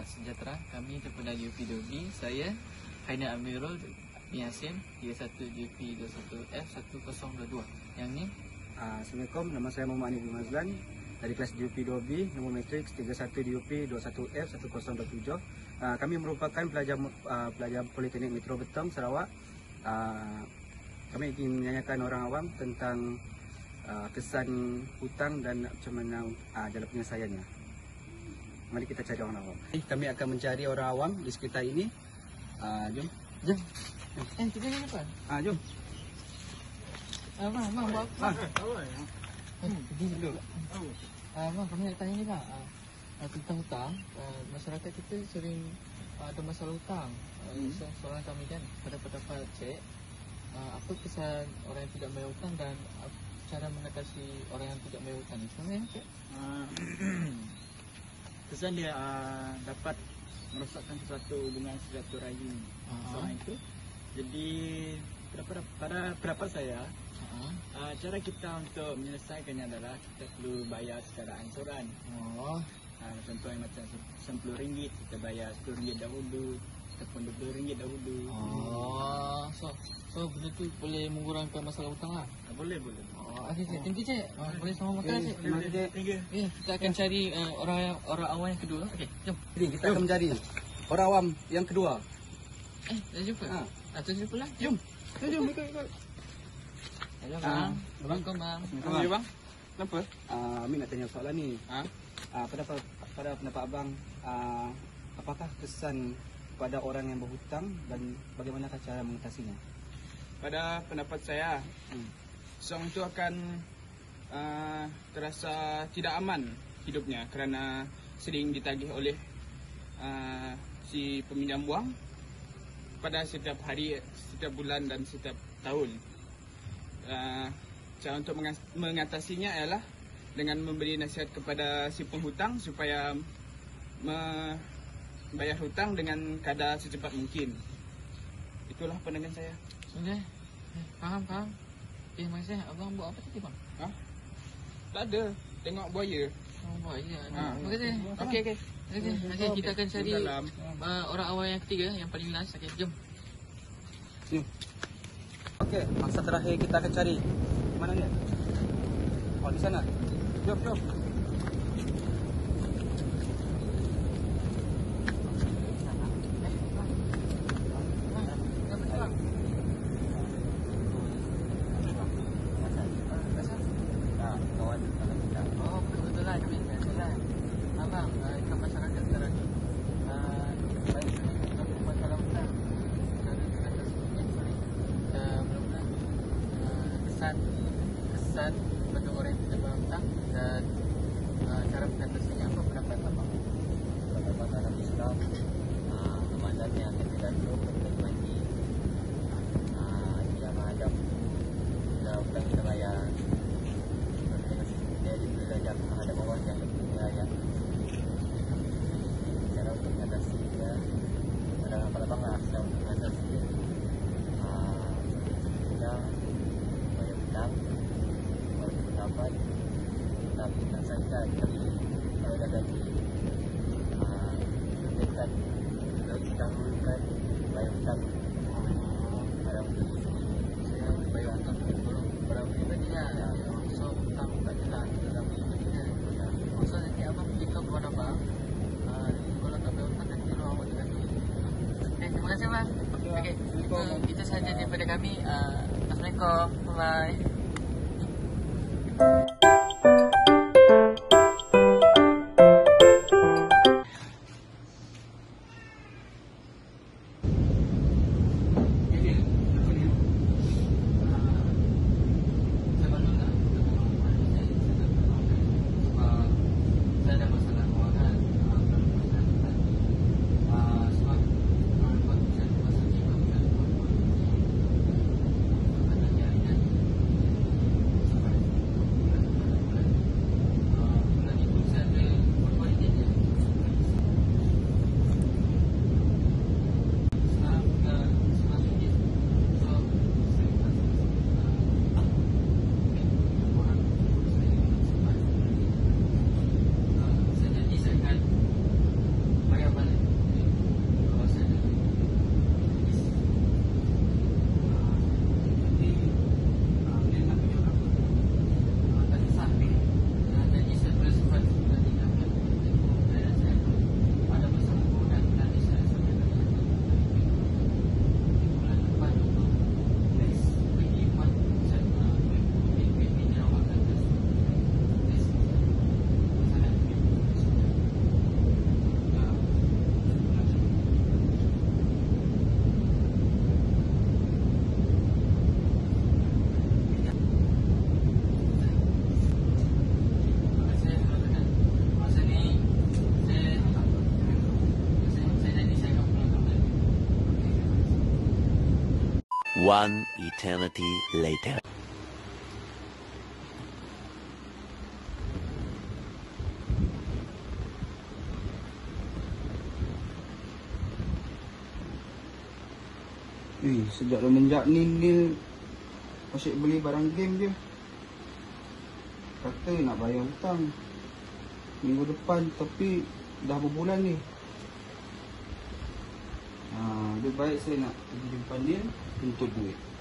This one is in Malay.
sejahtera. Kami daripada UP2B. Saya Haina Amirul Yasin 31 JP21F1022. Yang ni Assalamualaikum, nama saya Muhammad Anif bin Mazlan dari kelas DUP2B, nombor matriks 31 DUP21F1027. Kami merupakan pelajar Politeknik Metro Betong, Sarawak. Kami ingin menanyakan orang awam tentang kesan hutang dan macam mana jalan penyelesaiannya. Mari kita cari orang awam. Kami akan mencari orang awam di sekitar ini. Jom. kita ni apa? Jom. Bang, buat apa? Pergi dulu. Bang, kami nak tanya ni bang. Tentang hutang, masyarakat kita sering ada masalah hutang. Soalan kami kan, pada pendapat cik, apa kesan orang yang tidak bayar hutang dan cara mengatasi orang yang tidak bayar hutang ni? Macam mana cik? Kesan dia dapat merosakkan sesuatu hubungan silaturahim seorang itu. Jadi pada pendapat saya, cara kita untuk menyelesaikannya adalah kita perlu bayar secara angsuran. Contohnya macam RM10, kita bayar RM10 dahulu ataupun RM20 dahulu. So benda tu boleh mengurangkan masalah hutang lah? Boleh. Okey cik, thank you cik. Boleh sama makan cik. Thank you. Kita akan cari orang awam yang kedua. Okey, jom. Jadi kita akan mencari orang awam yang kedua. Dah jumpa? Tu jumpa lah. Jom, ikut. Hello bang. Assalamualaikum bang. Ya bang. Kenapa? Amin nak tanya soalan ni. Pada pendapat abang, apakah kesan pada orang yang berhutang dan bagaimana cara mengatasinya? Pada pendapat saya, seorang itu akan terasa tidak aman hidupnya kerana sering ditagih oleh si peminjam wang pada setiap hari, setiap bulan dan setiap tahun. Cara untuk mengatasinya ialah dengan memberi nasihat kepada si penghutang supaya membayar hutang dengan kadar secepat mungkin. Itulah pandangan saya. Okey. Faham. Masih abang buat apa tadi bang? Tak ada. Tengok buaya. Buaya. Okey. Okey, kita akan cari orang awal yang ketiga, yang paling last. Okey, jom. Okey, masa terakhir kita akan cari. Mana ni? Di sana. Jom. Kebetulan. Abang, ikan masyarakat sekarang ni baik dengan masalah hutang. Mudah-mudahan kesan bagi orang yang tidak bayar hutang dan cara mengatasinya. Apa pendapat abang? Pendapat dalam Islam, Ramadan yang akan dilakukan berbagi yang menghadap bila hutang kita bayar dari belajar menghadap Allah yang lebih mulia. Cara untuk mengatasi dia adalah pada bangga cara untuk mengatasi kita bayar hutang walaupun dapat tapi tak saja tapi kalau dah gaji dekat kalau kita dahulukan bayar hutang ada untuk Saya bayar hutang belum berapa pribadi lah. So hutang tak jelas dalam pribadi kan. So nanti abang beritahu kepada abang, kalau tak bayar hutang nanti tolong awak dengan duit. Okay, terima kasih bang. Okay, itu sahaja daripada kami. Assalamualaikum. Bye-bye. One eternity later. Sejak semenjak ni asyik beli barang game je. Kata nak bayar hutang minggu depan, tapi dah berbulan ni. Lebih baik saya nak pergi jumpa Nil untuk duit.